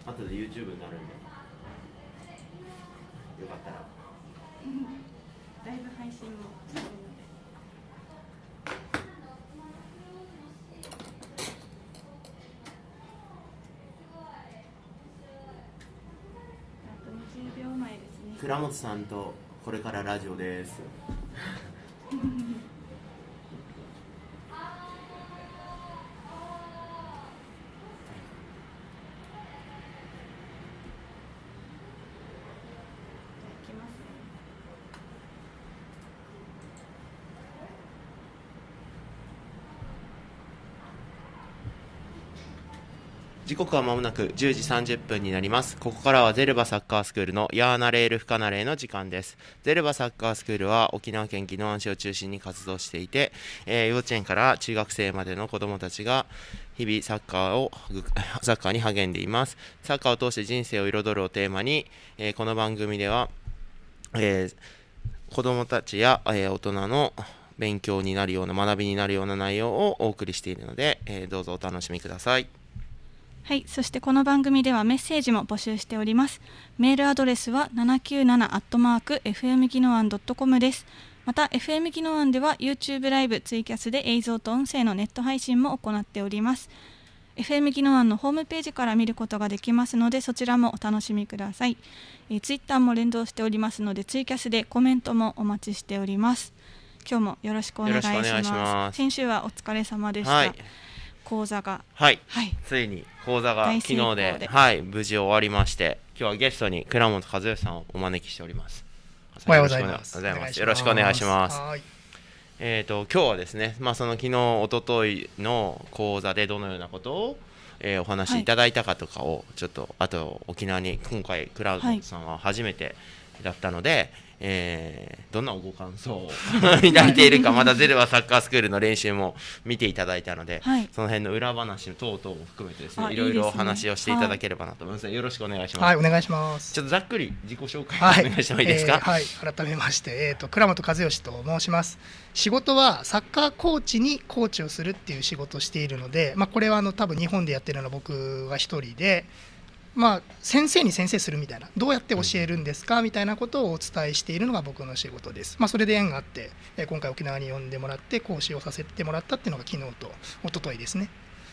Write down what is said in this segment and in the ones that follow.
後で YouTube になるんで、よかったらライブ配信もするので。あと20秒前ですね。 倉本さんとこれからラジオです時刻は間もなく10時30分になります。ここからはゼルバサッカースクールのヤーナレールフカナレーの時間です。ゼルバサッカースクールは沖縄県宜野湾市を中心に活動していて、幼稚園から中学生までの子どもたちが日々サッカーに励んでいます。サッカーを通して人生を彩るをテーマに、この番組では、子どもたちや、大人の勉強になるような学びになるような内容をお送りしているので、どうぞお楽しみください。 はい、そしてこの番組ではメッセージも募集しております。メールアドレスは797@fm宜野湾.com です。また FM 宜野湾では YouTube ライブツイキャスで映像と音声のネット配信も行っております。FM 宜野湾のホームページから見ることができますので、そちらもお楽しみください。ツイッターも連動しておりますので、ツイキャスでコメントもお待ちしております。今日もよろしくお願いします。先週はお疲れ様でした。 はい、 講座が、 ついに講座が昨日で、無事終わりまして、今日はゲストに倉本和義さんをお招きしております。 おはようございます。 よろしくお願いします。今日はですね、その昨日一昨日の講座でどのようなことを、お話しいただいたかとかをちょっとあと沖縄に今回倉本さんは初めてだったので、どんなご感想を抱いているか、まだゼルバサッカースクールの練習も見ていただいたので、その辺の裏話等々も含めてですね、いろいろお話をしていただければなと思います。よろしくお願いします。 はい、お願いします。 ちょっとざっくり自己紹介お願いしてもいいですか。 改めまして、倉本和義と申します。仕事はサッカーコーチにコーチをするっていう仕事をしているので、これは多分日本でやってるのは僕は一人で、先生に先生するみたいな、どうやって教えるんですかみたいなことをお伝えしているのが僕の仕事です。それで縁があって、今回沖縄に呼んでもらって講師をさせてもらったっていうのが昨日と一昨日ですね。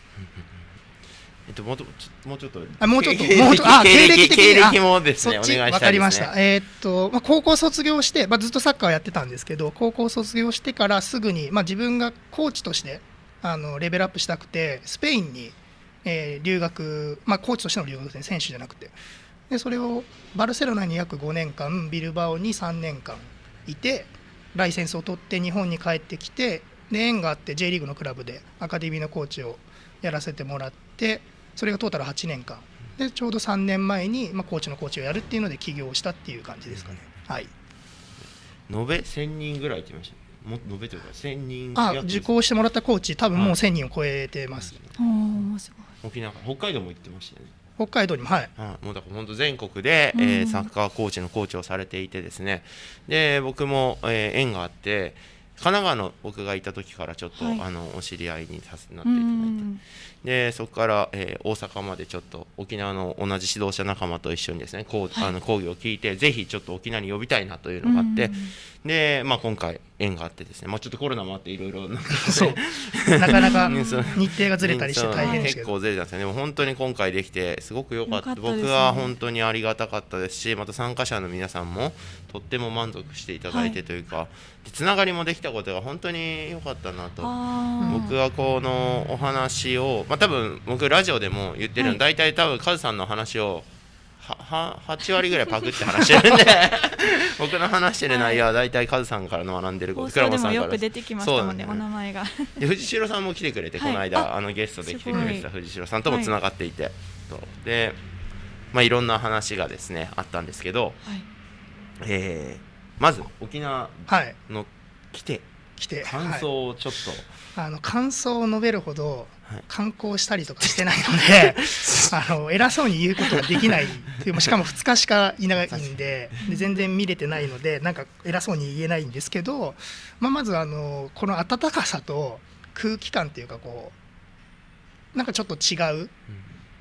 もうちょっと経歴もですね、お願いしたいですね。 わかりました。高校卒業して、ずっとサッカーをやってたんですけど、高校卒業してからすぐに、自分がコーチとしてレベルアップしたくてスペインに留学、コーチとしての留学ですね、選手じゃなくて。でそれをバルセロナに約5年間、ビルバオに3年間いて、ライセンスを取って日本に帰ってきて、で縁があって J リーグのクラブでアカデミーのコーチをやらせてもらって、それがトータル8年間で、ちょうど3年前に、コーチのコーチをやるっていうので起業したっていう感じですかね。はい。 延べ1000人ぐらいって言いました。延べというか1000人受講してもらったコーチ、多分もう1000人を超えてます。 すごい。 沖縄、北海道も行ってましたよね。 北海道にも、もうだから本当全国で、サッカーコーチのコーチをされていてですね、で僕も、縁があって神奈川の僕がいた時からちょっと、お知り合いになっていただいて、でそこから、大阪までちょっと沖縄の同じ指導者仲間と一緒にですね講義を聞いて、ぜひちょっと沖縄に呼びたいなというのがあって、で、今回縁があってですね、ちょっとコロナもあっていろいろなかなか日程がずれたりして大変ですけど、 結構ずれたんですよね。でも本当に今回できてすごく良かった。僕は本当にありがたかったですし、また参加者の皆さんもとっても満足していただいてというか、つながりもできたことが本当に良かったなと。僕はこのお話を、多分僕ラジオでも言ってるの、大体多分カズさんの話を8割ぐらいパクって話してるんで僕の話してる内容は大体カズさんからの学んでること、 倉本さんからよく出てきましたもんね、お名前がで藤代さんも来てくれて、この間ゲストで来てくれてた藤代さんともつながっていて、でいろんな話がですねあったんですけど、まず沖縄の来て感想をちょっと、 感想を述べるほど観光したりとかしてないので偉そうに言うことができないっていう、しかも2日しかいないんで、全然見れてないのでなんか偉そうに言えないんですけど、まずこの温かさと空気感っていうか、なんかちょっと違う、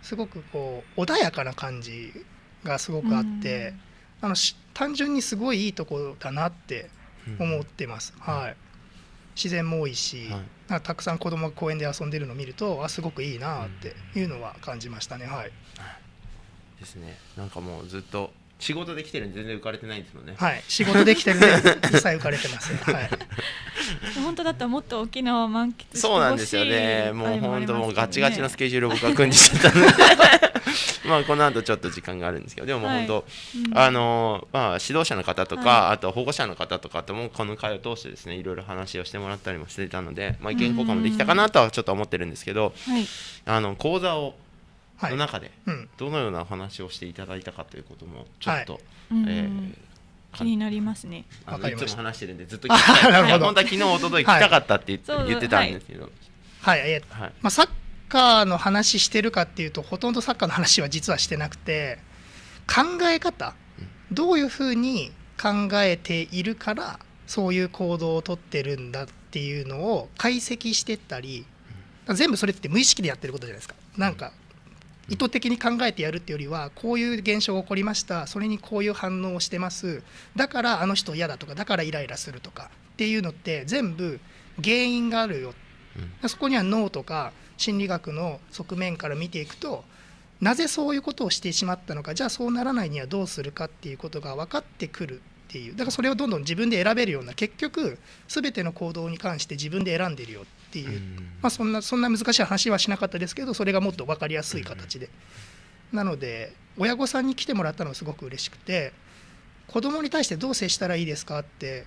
すごくこう穏やかな感じがすごくあって、単純にすごいいいところだなって思ってます、はい、自然も多いし、なんかたくさん子供が公園で遊んでるのを見るとすごくいいなっていうのは感じましたね、はい、 ですね。なんかもうずっと仕事できてるんで全然浮かれてないんですもんね。 はい、仕事できてるんで一切浮かれてません、はい、 本当だったらもっと沖縄を満喫してほしい。 そうなんですよね。もう本当もうガチガチのスケジュールを僕は組んでちゃったのでまあこの後ちょっと時間があるんですけど、でももう本当、指導者の方とか、あと保護者の方とかともこの会を通してですねいろいろ話をしてもらったりもしていたので、意見交換もできたかなとはちょっと思ってるんですけど、講座をの中でどのような話をしていただいたかということもちょっと、 気になりますね。 いつも話してるんでずっと聞きたい。本当は昨日おととい聞きたかったって言ってたんですけど、 サッカーの話してるかっていうとほとんどサッカーの話は実はしてなくて、考え方、どういうふうに考えているからそういう行動をとってるんだっていうのを解析してったり、全部それって無意識でやってることじゃないですか。なんか意図的に考えてやるっていうよりは、こういう現象が起こりました、それにこういう反応をしてます、だからあの人嫌だとか、だからイライラするとかっていうのって全部原因があるよ、そこには脳とか心理学の側面から見ていくと、なぜそういうことをしてしまったのか、じゃあそうならないにはどうするかっていうことが分かってくるっていう、だからそれをどんどん自分で選べるような、結局全ての行動に関して自分で選んでるよっていう、そんな難しい話はしなかったですけど、それがもっと分かりやすい形で、なので親御さんに来てもらったのがすごく嬉しくて、子供に対してどう接したらいいですかって、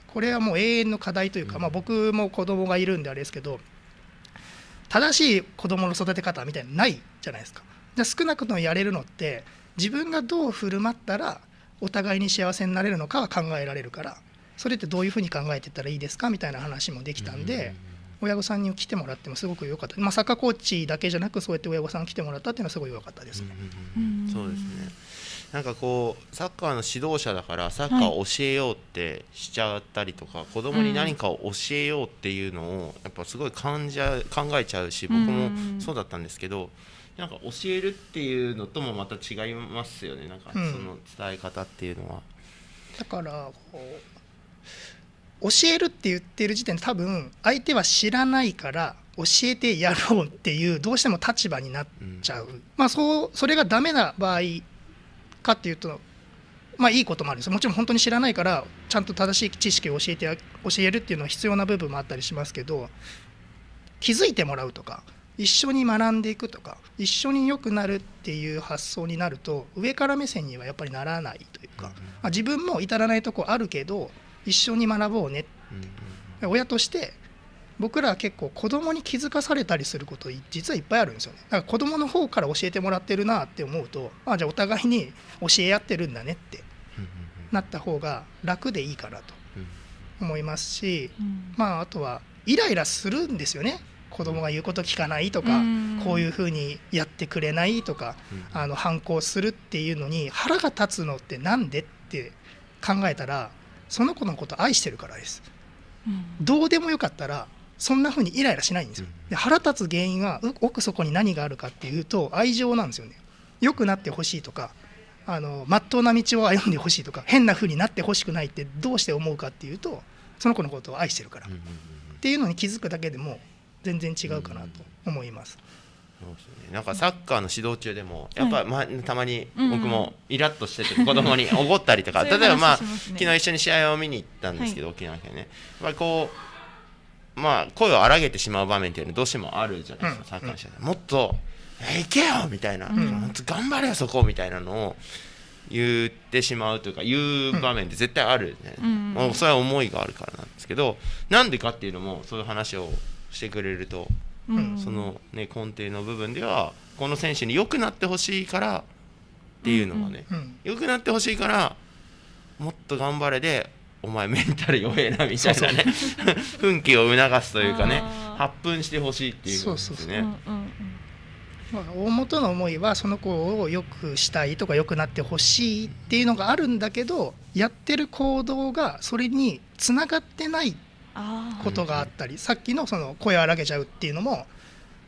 これはもう永遠の課題というか、僕も子供がいるんであれですけど、正しい子供の育て方みたいなのないじゃないですか。少なくともやれるのって自分がどう振る舞ったらお互いに幸せになれるのかは考えられるから、それってどういうふうに考えていったらいいですかみたいな話もできたんで、親御さんに来てもらってもすごく良かった。サッカーコーチだけじゃなく、そうやって親御さん来てもらったっていうのはすごい良かったですね。 そうですね。なんかこうサッカーの指導者だからサッカーを教えようってしちゃったりとか、子供に何かを教えようっていうのをやっぱすごい考えちゃうし、僕もそうだったんですけど、なんか教えるっていうのともまた違いますよね。なんかその伝え方っていうのは、 だから教えるって言ってる時点で多分相手は知らないから教えてやろうっていうどうしても立場になっちゃう、それがダメな場合かっていうと、いいこともあるんですよ。もちろん本当に知らないからちゃんと正しい知識を教えるっていうのは必要な部分もあったりしますけど、気づいてもらうとか一緒に学んでいくとか一緒に良くなるっていう発想になると、上から目線にはやっぱりならないというか、自分も至らないとこあるけど一緒に学ぼうね、親として僕らは結構子供に気づかされたりすること実はいっぱいあるんですよね。だから子供の方から教えてもらってるなって思うと、じゃあお互いに教え合ってるんだねってなった方が楽でいいかなと思いますし、あとはイライラするんですよね。子供が言うこと聞かないとか、こういうふうにやってくれないとか、反抗するっていうのに腹が立つのってなんでって考えたら、その子のこと愛してるからです。どうでもよかったらそんなふうにイライラしないんですよ。で、腹立つ原因は奥底に何があるかっていうと愛情なんですよね。良くなってほしいとか、真っ当な道を歩んでほしいとか、変なふうになってほしくないってどうして思うかっていうと、その子のことを愛してるからっていうのに気づくだけでも全然違うかなと思います。 そうですね。なんかサッカーの指導中でもやっぱ、たまに僕もイラッとしてて子供に怒ったりとか、例えば昨日一緒に試合を見に行ったんですけど、沖縄県ね、こう声を荒げてしまう場面っていうのはどうしてもあるじゃないですか、サッカーの試合で。もっと行けよみたいな、本当頑張れよそこみたいなのを言ってしまうというか、言う場面って絶対あるね。それは思いがあるからなんですけど、なんでかっていうのもそういう話をしてくれると、そのね根底の部分ではこの選手に良くなってほしいからっていうのがね、良くなってほしいからもっと頑張れで、お前メンタル弱えなみたいなね奮起を促すというかね、発奮してほしいっていうことですね。 大元の思いはその子を良くしたいとか良くなってほしいっていうのがあるんだけど、やってる行動がそれにつながってないことがあったり、さっきのその声を荒げちゃうっていうのも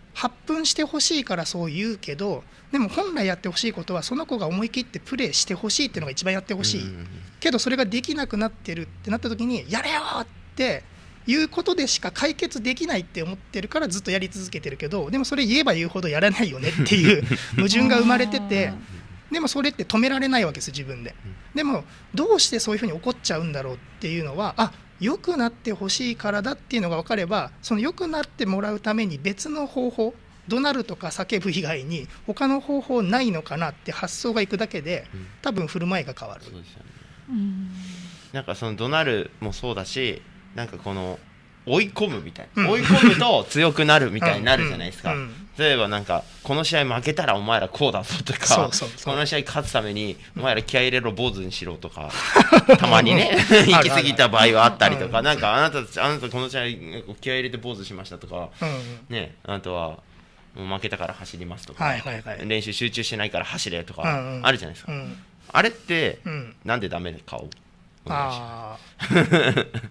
発奮してほしいからそう言うけど、でも本来やってほしいことはその子が思い切ってプレーしてほしいっていうのが一番やってほしい、けどそれができなくなってるってなった時にやれよっていうことでしか解決できないって思ってるからずっとやり続けてるけど、でもそれ言えば言うほどやらないよねっていう矛盾が生まれてて、でもそれって止められないわけです自分で。でもどうしてそういうふうに起こっちゃうんだろうっていうのは、良くなってほしいからだっていうのが分かれば、その良くなってもらうために別の方法、怒鳴るとか叫ぶ以外に他の方法ないのかなって発想がいくだけで、多分振る舞いが変わる。 そうですよね。なんかその怒鳴るもそうだし、なんかこの追い込むみたいな、追い込むと強くなるみたいになるじゃないですか。例えばなんかこの試合負けたらお前らこうだぞとか、この試合勝つためにお前ら気合い入れろ坊主にしろとかたまにね行き過ぎた場合はあったりとか、なんかあなたこの試合気合い入れて坊主しましたとか、ね、あなたはもう負けたから走りますとか、練習集中してないから走れとかあるじゃないですか。あれってなんでダメかをお願いします。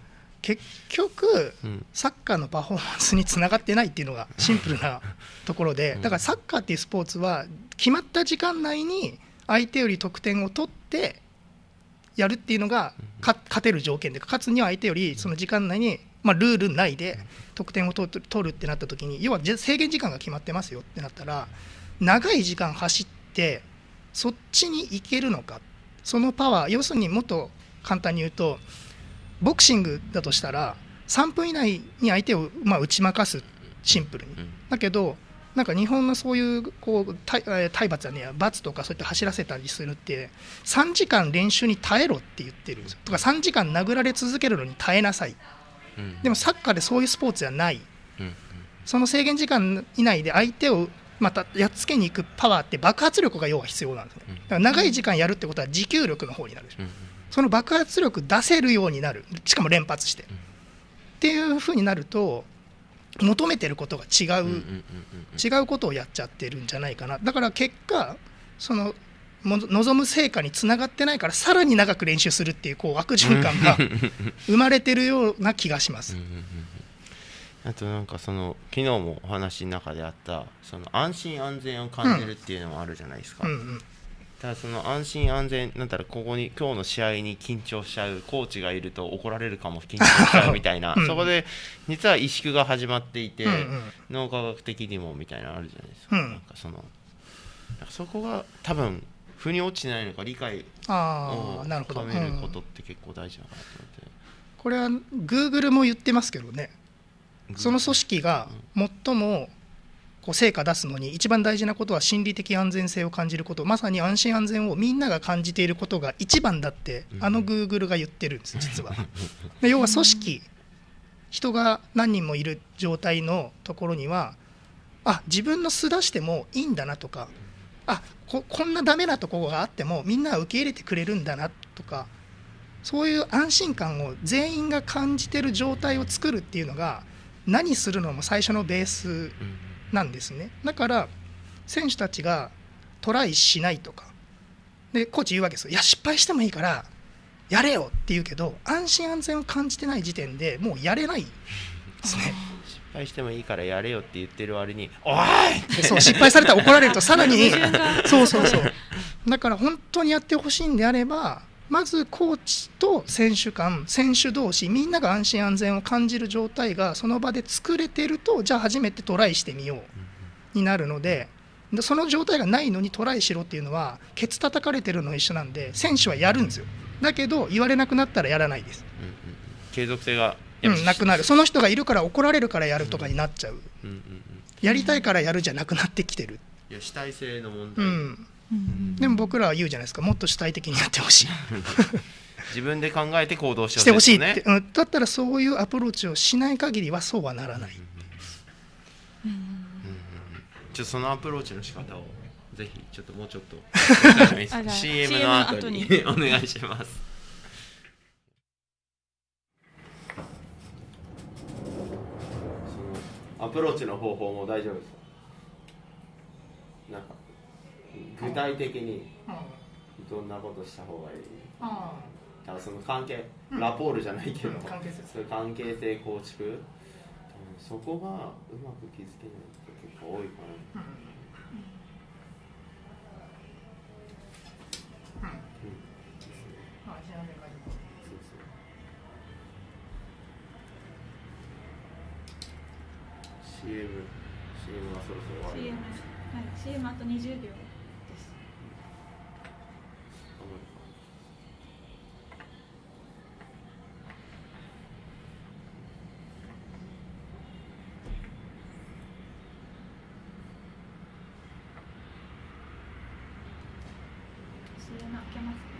結局サッカーのパフォーマンスにつながってないっていうのがシンプルなところで、だからサッカーっていうスポーツは決まった時間内に相手より得点を取ってやるっていうのが勝てる条件で、勝つには相手よりその時間内に、ルール内で得点を取るってなった時に、要は制限時間が決まってますよってなったら、長い時間走ってそっちに行けるのか、そのパワー、要するにもっと簡単に言うと、ボクシングだとしたら3分以内に相手を打ち負かす、シンプルに。だけどなんか日本のそういう体罰はね、罰とかそうやって走らせたりするって3時間練習に耐えろって言ってるんですよ。とか3時間殴られ続けるのに耐えなさい。でもサッカーでそういうスポーツじゃない。その制限時間以内で相手をまたやっつけに行くパワーって爆発力が要は必要なんですね。だから長い時間やるってことは持久力の方になるでしょ。その爆発力出せるようになる、しかも連発して、っていう風になると求めてることが違うことをやっちゃってるんじゃないかな。だから結果その望む成果につながってないから、さらに長く練習するっていう悪循環が生まれてるような気がします。 あとなんかその昨日もお話の中であったその安心安全を感じるっていうのもあるじゃないですか。ただその安心安全なんだろう、今日の試合に緊張しちゃうコーチがいると怒られるかも緊張しちゃうみたいなそこで実は萎縮が始まっていて、脳科学的にもみたいなのあるじゃないですか。なんかそこが多分腑に落ちないのか理解を深めることって結構大事なのかなと思って。 これは Google も言ってますけどね、その組織が最も成果出すのに一番大事なことは心理的安全性を感じること、まさに安心安全をみんなが感じていることが一番だってGoogle が言ってるんです実は。で要は組織、人が何人もいる状態のところには自分の素出してもいいんだなとか、こんなダメなところがあってもみんなは受け入れてくれるんだなとか、そういう安心感を全員が感じてる状態を作るっていうのが何するのも最初のベースなんですね。だから選手たちがトライしないとかでコーチ言うわけですよ。いや失敗してもいいからやれよって言うけど、安心安全を感じてない時点でもうやれないですね。 失敗してもいいからやれよって言ってる割においそう失敗されたら怒られるとさらにそうだから本当にやってほしいんであれば、まずコーチと選手間、選手同士みんなが安心安全を感じる状態がその場で作れてると、じゃあ初めてトライしてみようになるので、その状態がないのにトライしろっていうのはケツ叩かれてるの一緒なんで、選手はやるんですよ。だけど言われなくなったらやらないです。 継続性がなくなる。その人がいるから怒られるからやるとかになっちゃう。やりたいからやるじゃなくなってきてる。 いや主体性の問題。 でも僕らは言うじゃないですか、もっと主体的にやってほしい自分で考えて行動してほしいって、だったらそういうアプローチをしない限りはそうはならない。 そのアプローチの仕方をぜひちょっともうちょっとCM の後にお願いします。そのアプローチの方法も大丈夫ですか？なんか具体的にどんなことした方がいい？だからその関係、ラポールじゃないけど、関係性構築、そこがうまく築けない。 構多いかな。CM はそろそろ終わる。 CM、はい、CM あと20秒です。CM 開けますね。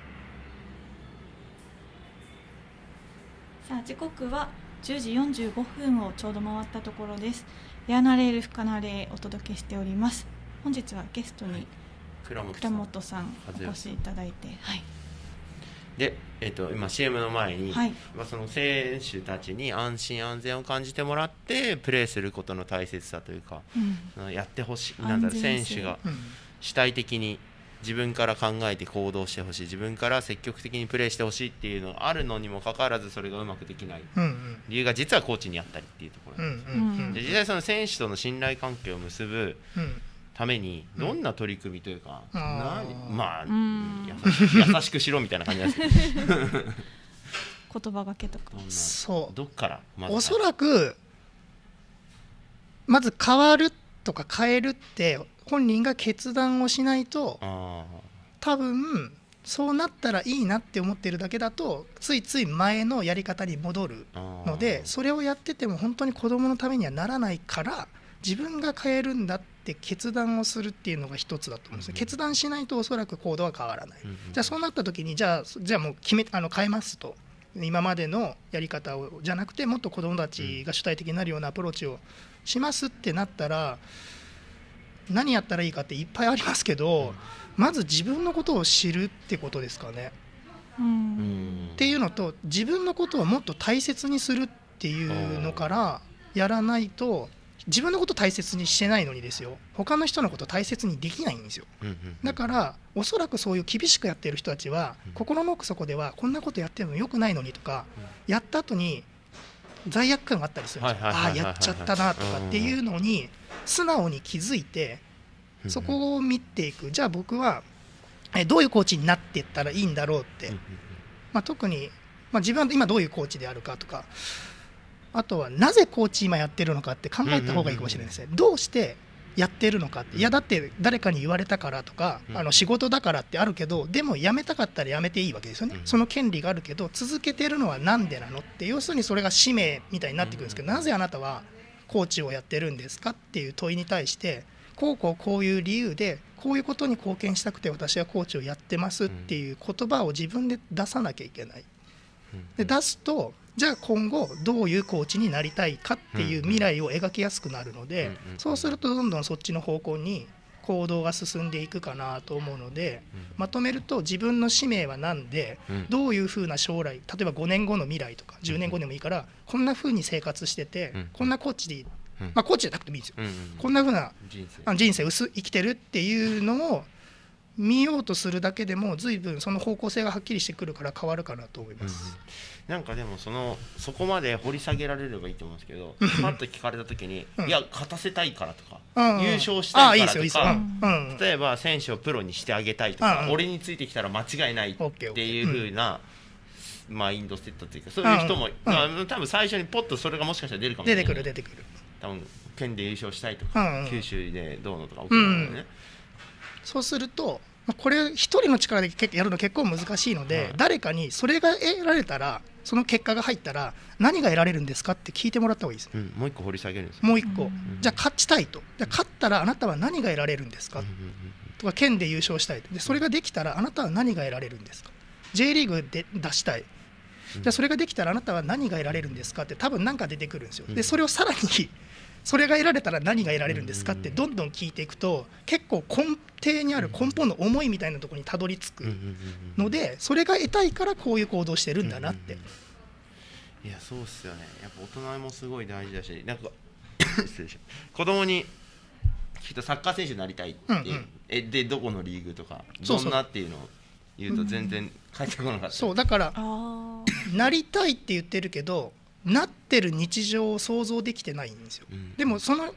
さあ時刻は10時45分をちょうど回ったところです。ヤーナレール深ナレーお届けしております。本日はゲストに倉本さんお越しいただいて、はい、 で、今 CM の前に、 はい、 その選手たちに安心安全を感じてもらってプレーすることの大切さというか、やってほしい、なんだろう、選手が主体的に自分から考えて行動してほしい、自分から積極的にプレーしてほしいっていうのがあるのにもかかわらずそれがうまくできない理由が実はコーチにあったりっていうところなんです。で実際その選手との信頼関係を結ぶためにどんな取り組みというか、まあ優しくしろみたいな感じなんですけど言葉がけとか、 そうどっからおそらくまず変わるとか変えるって本人が決断をしないと、多分そうなったらいいなって思ってるだけだとついつい前のやり方に戻るので、それをやってても本当に子どものためにはならないから、自分が変えるんだって決断をするっていうのが一つだと思うんですよ。決断しないとおそらく行動は変わらない。じゃあそうなった時にじゃあもう変えますと、今までのやり方をじゃなくてもっと子どもたちが主体的になるようなアプローチをしますってなったら、何やったらいいかっていっぱいありますけど、まず自分のことを知るってことですかね。っていうのと、自分のことをもっと大切にするっていうのからやらないと、自分のこと大切にしてないのにですよ、他の人のこと大切にできないんですよ。だからおそらくそういう厳しくやってる人たちは、心の奥底ではこんなことやってるのよくないのにとか、やった後に罪悪感があったりするんですよ。ああやっちゃったなとかっていうのに素直に気づいて、そこを見ていく。じゃあ僕はどういうコーチになっていったらいいんだろうって、特に、自分は今どういうコーチであるかとか、あとはなぜコーチ今やってるのかって考えた方がいいかもしれないですね。どうしてやってるのかって、いやだって誰かに言われたからとか、仕事だからってあるけど、でも辞めたかったら辞めていいわけですよね。その権利があるけど、続けてるのはなんでなのって、要するにそれが使命みたいになってくるんですけど、なぜあなたはコーチをやってるんですかっていう問いに対して、こういう理由でこういうことに貢献したくて私はコーチをやってますっていう言葉を自分で出さなきゃいけない。で出すと、じゃあ今後どういうコーチになりたいかっていう未来を描きやすくなるので、そうするとどんどんそっちの方向に行動が進んでいくかなと思うので、まとめると、自分の使命は何で、どういうふうな将来、例えば5年後の未来とか10年後でもいいから、こんなふうに生活してて、こんなコーチでいい、コーチじゃなくてもいいんですよ。こんなふうな人生生きてるっていうのを見ようとするだけでも随分その方向性がはっきりしてくるから変わるかなと思います。 なんかでもそこまで掘り下げられればいいと思うんですけど、パッと聞かれた時に、いや勝たせたいからとか、優勝したいからとか、例えば選手をプロにしてあげたいとか、俺についてきたら間違いないっていう風なマインドセットというか、そういう人も多分最初にポッとそれがもしかしたら出るかもしれない。 出てくる多分県で優勝したいとか、九州でどうのとか起きるのね。 そうすると、これ一人の力でやるの結構難しいので、誰かにそれが得られたら、その結果が入ったら何が得られるんですかって聞いてもらった方がいいです。 もう一個掘り下げるんです。 もう一個、じゃあ勝ちたいと、じゃあ勝ったらあなたは何が得られるんですか、とか県で優勝したいと、でそれができたらあなたは何が得られるんですか、J リーグで出したい、じゃあそれができたらあなたは何が得られるんですかって、多分何か出てくるんですよ。でそれをさらにそれが得られたら何が得られるんですかってどんどん聞いていくと、結構根底にある根本の思いみたいなところにたどり着くので、それが得たいからこういう行動してるんだなって。 いやそうっすよね。やっぱ大人もすごい大事だし、なんか子供にきっとサッカー選手になりたいって、でどこのリーグとかどんなっていうのを言うと全然返ってこなかった。 そうだからなりたいって言ってるけど、なってる日常を想像できてないんですよ。でもその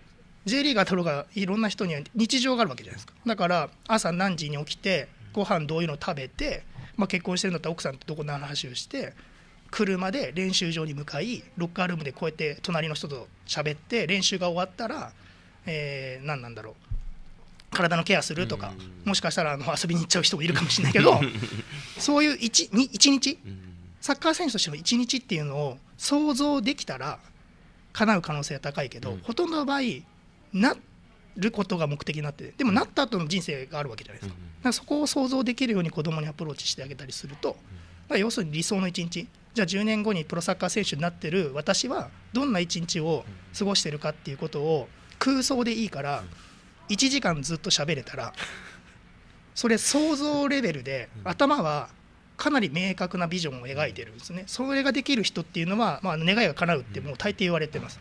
J リーガーとかいろんな人には日常があるわけじゃないですか。だから朝何時に起きてご飯どういうの食べて、結婚してるんだったら奥さんとどこの話をして車で練習場に向かいロッカールームでこうやって隣の人と喋って練習が終わったら、何なんだろう、体のケアするとか、もしかしたら遊びに行っちゃう人もいるかもしれないけどそういう一日、サッカー選手としての一日っていうのを想像できたら叶う可能性は高いけど、ほとんどの場合なることが目的になって、でもなった後の人生があるわけじゃないですか。だからそこを想像できるように子供にアプローチしてあげたりすると、だから要するに理想の一日、じゃあ10年後にプロサッカー選手になってる私はどんな一日を過ごしてるかっていうことを空想でいいから1時間ずっと喋れたら、それ想像レベルで頭はかなり明確なビジョンを描いてるんですね。それができる人っていうのは、願いが叶うってもう大抵言われてます。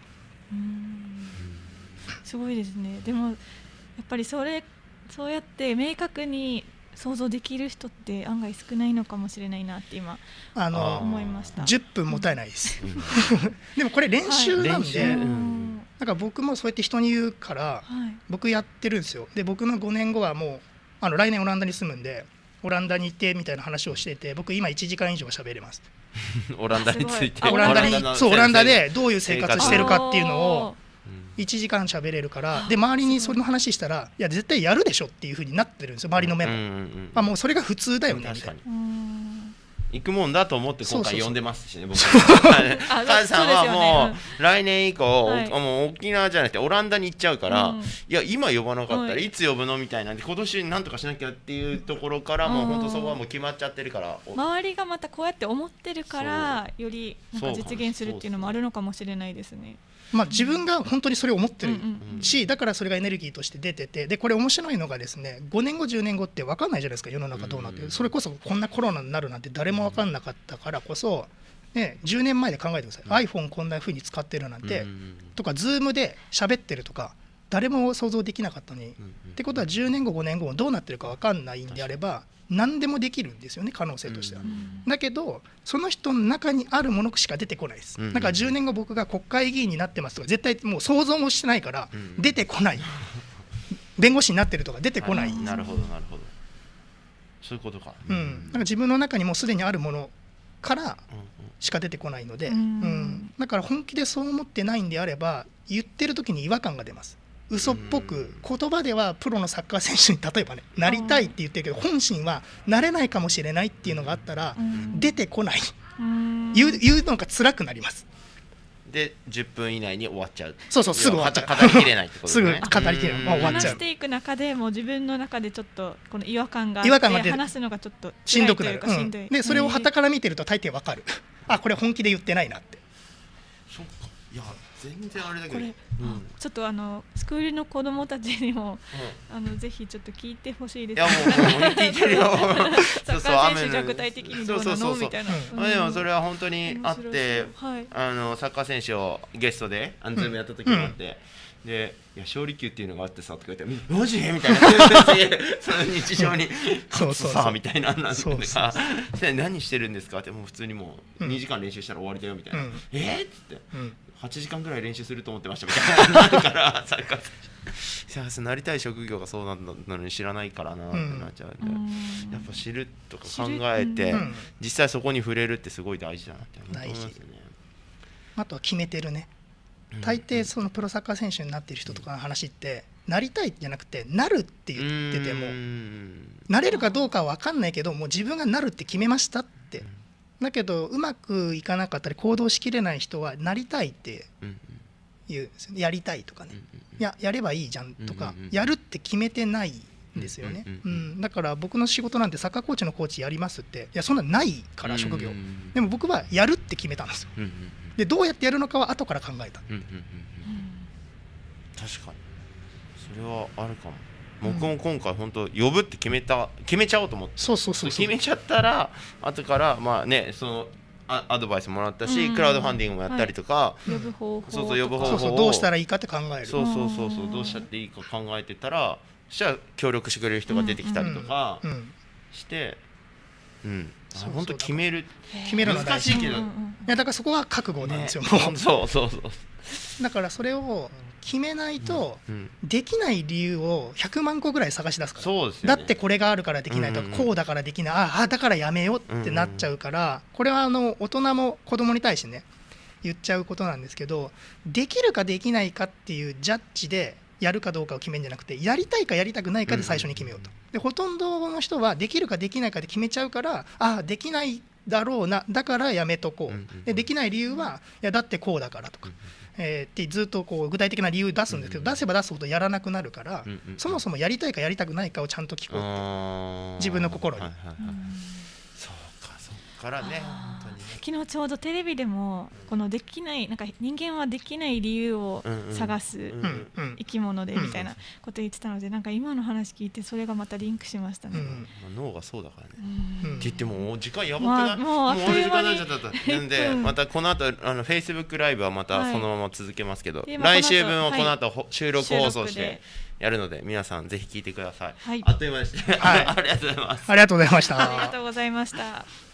すごいですね。でもやっぱりそうやって明確に想像できる人って案外少ないのかもしれないなって今思いました。 10分もたえないです、でもこれ練習なんで、なんか僕もそうやって人に言うから、僕やってるんですよ。で僕の5年後はもう来年オランダに住むんでオランダに行ってみたいな話をしてて、僕今1時間以上喋れます。 オランダについて、 オランダでどういう生活してるかっていうのを1時間喋れるから、で周りにその話したら、いや絶対やるでしょっていう風になってるんですよ、周りの目も。もうそれが普通だよねみたいな。 行くもんだと思って今回呼んでますしね、僕カズさんはもう来年以降、もう沖縄じゃなくてオランダに行っちゃうから、いや今呼ばなかったらいつ呼ぶのみたいなんで、今年なんとかしなきゃっていうところからもう本当そこはもう決まっちゃってるから、 周りがまたこうやって思ってるからよりなんか実現するっていうのもあるのかもしれないですね。 自分が本当にそれを思ってるし、だからそれがエネルギーとして出てて、でこれ面白いのがですね、5年後10年後って分かんないじゃないですか、世の中どうなってる。それこそこんなコロナになるなんて誰も分かんなかったからこそ、10年前で考えてください。iPhone こんな風に使ってるなんて、とか Zoom で喋ってるとか誰も想像できなかったのに、ってことは10年後5年後もどうなってるか分かんないんであれば何でもできるんですよね、可能性としては。だけどその人の中にあるものしか出てこないです。だから10年後僕が国会議員になってますとか絶対もう想像もしてないから出てこない、弁護士になってるとか出てこない。 なるほどなるほど、そういうことか。 なんか自分の中にもうすでにあるものからしか出てこないので、だから本気でそう思ってないんであれば言ってる時に違和感が出ます。嘘っぽく言葉ではプロのサッカー選手に例えばねなりたいって言ってるけど本心はなれないかもしれないっていうのがあったら出てこない、言うのが辛くなります。 で10分以内に終わっちゃう。 そうすぐ終わっちゃう。 語りきれないってことですね。 すぐ語りきれない、終わっちゃう。 話していく中でもう自分の中でちょっとこの違和感があって話すのがちょっとしんどくなる。でそれを傍から見てると大抵わかる。あ、これ本気で言ってないなって。 そっか、いや全然あれだけど、 ちょっとスクールの子どもたちにも、ぜひちょっと聞いてほしいです。 いやもう聞いてるよサッカー選手が具体的にどうなのみたいな。 でもそれは本当にあって、サッカー選手をゲストでズームやった時もあって、でいや勝利球っていうのがあってさとか言ってマジみたいなその日常にさみたいななんか何してるんですかってもう普通にもう2時間練習したら終わりだよみたいな、っつって8時間ぐらい練習すると思ってましたみたいなだからサッカー選手なりたい職業がそうなのに知らないからなってなっちゃうんで、やっぱ知るとか考えて実際そこに触れるってすごい大事だなって思いますよね。 あとは決めてるね。大抵そのプロサッカー選手になっている人とかの話ってなりたいじゃなくてなるって言っててもなれるかどうかは分かんないけどもう自分がなるって決めましたって。だけどうまくいかなかったり行動しきれない人はなりたいって言うんですよね。やりたいとかね、やればいいじゃんとかやるって決めてないんですよね。だから僕の仕事なんてサッカーコーチのコーチやりますっていやそんなないから職業でも僕はやるって決めたんですよ。でどうやってやるのかは後から考えた。 確かにそれはあるかも。僕も今回本当呼ぶって決めちゃおうと思って、決めちゃったら後からまあねそのアドバイスもらったし、クラウドファンディングもやったりとか、 呼ぶ方法をどうしたらいいかって考える。 そうどうしたっていいか考えてたらそしたら協力してくれる人が出てきたりとかしてそう本当決めるのは大事。 難しいけど、 いやだからそこは覚悟なんですよ、もうそうだからそれを決めないと、できない理由を100万個ぐらい探し出すから。 そうですよね、 だってこれがあるからできないとか、こうだからできない、だからやめようってなっちゃうから、これは大人も子供に対してね言っちゃうことなんですけど、できるかできないかっていうジャッジでやるかどうかを決めるんじゃなくて、やりたいかやりたくないかで最初に決めようと。でほとんどの人はできるかできないかで決めちゃうから、できないだろうな、だからやめとこう、できない理由は、いやだってこうだからとか、ってずっとこう具体的な理由出すんですけど、出せば出すほどやらなくなるから、そもそもやりたいかやりたくないかをちゃんと聞こうって、自分の心に。 そうか、そっからね、本当にね。 昨日ちょうどテレビでもこのできないなんか人間はできない理由を探す生き物でみたいなこと言ってたので、なんか今の話聞いてそれがまたリンクしましたね。 脳がそうだからね。って言っても時間やばくない？もうあっという間に時間になっちゃった。なんでまたこの後Facebook ライブはまたそのまま続けますけど、来週分はこの後収録放送してやるので、皆さんぜひ聞いてください。あっという間でした。ありがとうございます。 ありがとうございました。 ありがとうございました。